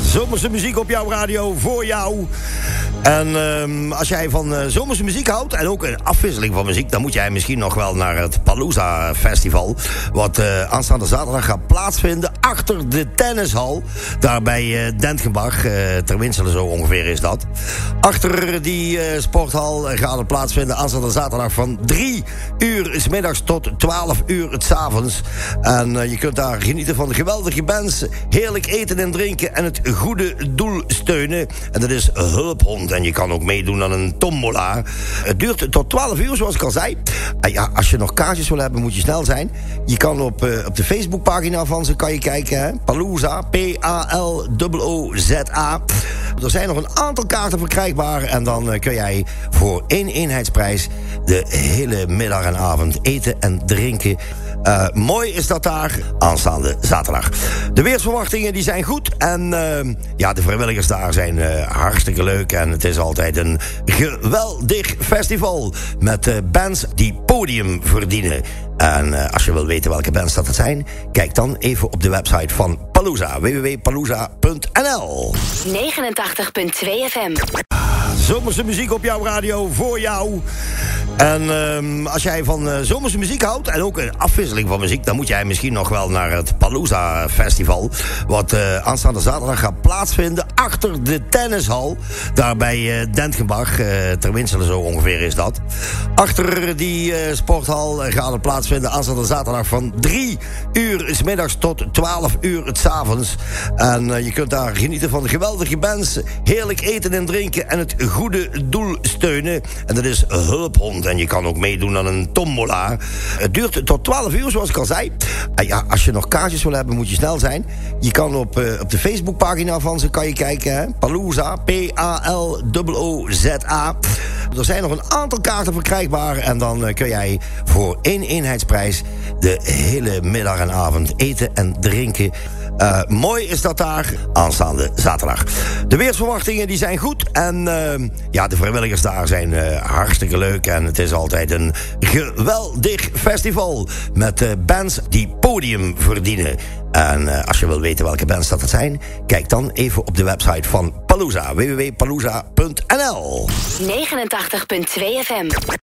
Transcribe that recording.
Zomerse muziek op jouw radio, voor jou. En als jij van zomerse muziek houdt en ook een afwisseling van muziek, dan moet jij misschien nog wel naar het Palooza Festival, wat aanstaande zaterdag gaat plaatsvinden achter de tennishal. Daar bij Dentgenbach, ter Winselen zo ongeveer is dat. Achter die sporthal gaat het plaatsvinden aanstaande zaterdag van 3 uur 's middags tot 12 uur 's avonds. En je kunt daar genieten van geweldige bands, heerlijk eten en drinken en het goede doel steunen. En dat is Hulphond. En je kan ook meedoen aan een tombola. Het duurt tot 12 uur, zoals ik al zei. Ja, als je nog kaartjes wil hebben, moet je snel zijn. Je kan op de Facebookpagina van ze kan je kijken. Hè? Palooza, P-A-L-O-O-Z-A. Er zijn nog een aantal kaarten verkrijgbaar. En dan kun jij voor 1 eenheidsprijs de hele middag en avond eten en drinken. Mooi is dat daar aanstaande zaterdag. De weersverwachtingen die zijn goed. En ja, de vrijwilligers daar zijn hartstikke leuk. En het is altijd een geweldig festival. Met bands die podium verdienen. En als je wil weten welke bands dat zijn, kijk dan even op de website van Palooza. www.palooza.nl 89.2 FM. Zomerse muziek op jouw radio, voor jou. En als jij van zomerse muziek houdt en ook een afwisseling van muziek, dan moet jij misschien nog wel naar het Palooza Festival, wat aanstaande zaterdag gaat plaatsvinden achter de tennishal. Daar bij Dentgenbach, ter Winselen zo ongeveer is dat. Achter die sporthal gaat het plaatsvinden aanstaande zaterdag van 3 uur 's middags tot 12 uur 's avonds. En je kunt daar genieten van geweldige bands, heerlijk eten en drinken en het goede doel steunen. En dat is Hulphond. En je kan ook meedoen aan een tombola. Het duurt tot 12 uur, zoals ik al zei. Ja, als je nog kaartjes wil hebben, moet je snel zijn. Je kan op de Facebookpagina van ze kan je kijken. Hè? Palooza, P-A-L-O-O-Z-A. Er zijn nog een aantal kaarten verkrijgbaar. En dan kun jij voor 1 eenheidsprijs de hele middag en avond eten en drinken. Mooi is dat daar aanstaande zaterdag. De weersverwachtingen die zijn goed. En ja, de vrijwilligers daar zijn hartstikke leuk. En het is altijd een geweldig festival. Met bands die podium verdienen. En als je wil weten welke bands dat zijn, kijk dan even op de website van Palooza. www.palooza.nl 89.2 FM.